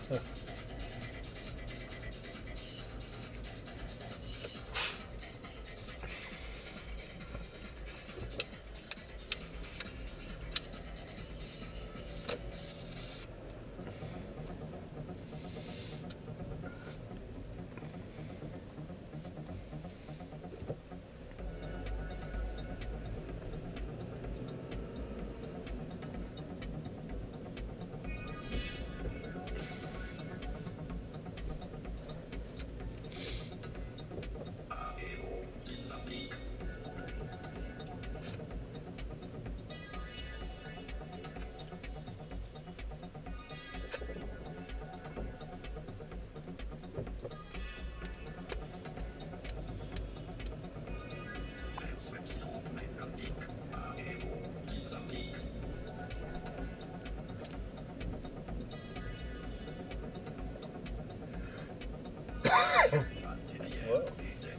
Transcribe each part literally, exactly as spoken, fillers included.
What?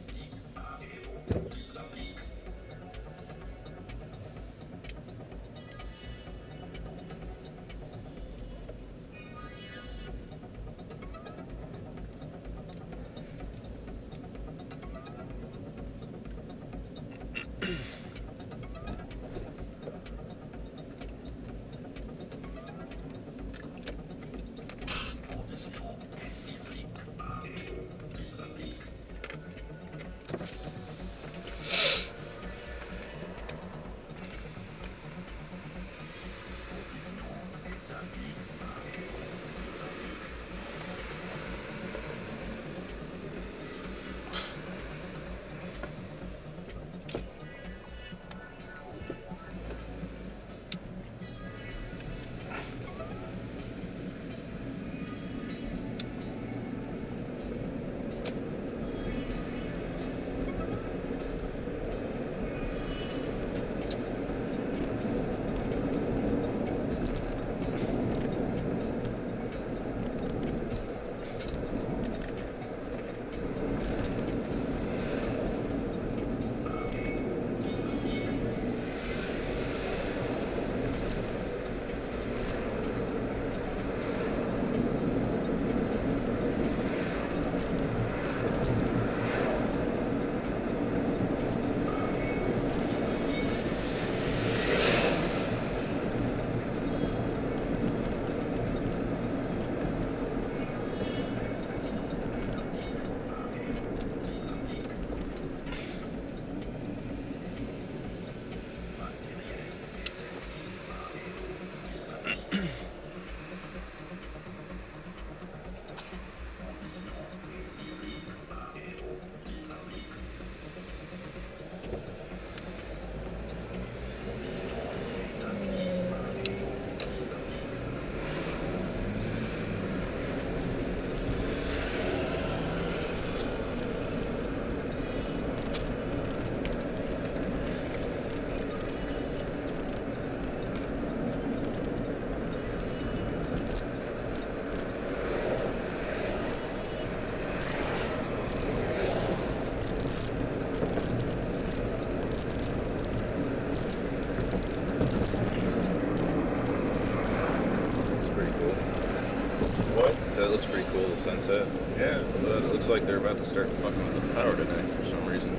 That looks pretty cool, the sunset. Yeah. But it looks like they're about to start fucking with the power tonight for some reason.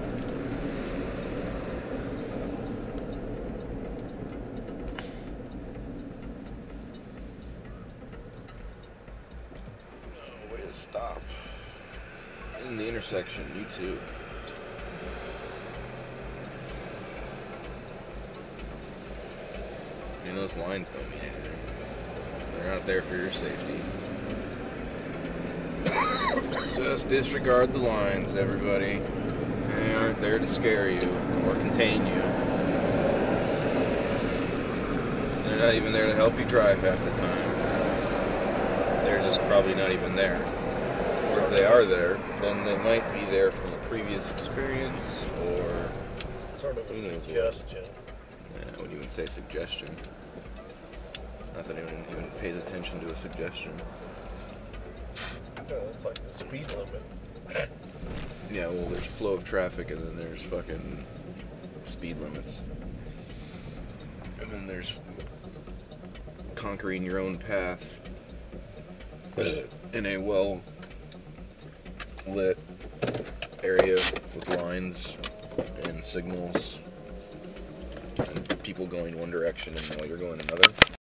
No, way to stop. In the intersection, you too. I mean, those lines don't mean anything. They're not there for your safety. Just disregard the lines, everybody. They aren't there to scare you or contain you. They're not even there to help you drive half the time. They're just probably not even there. Or if they are there, then they might be there from a previous experience or sort of a who knows suggestion. what. Yeah, I wouldn't even say suggestion. Not that anyone even pays attention to a suggestion. Yeah, it's like the speed limit. Yeah, well, there's flow of traffic, and then there's fucking speed limits. And then there's conquering your own path. in a well lit area with lines and signals and people going one direction and now you're going another.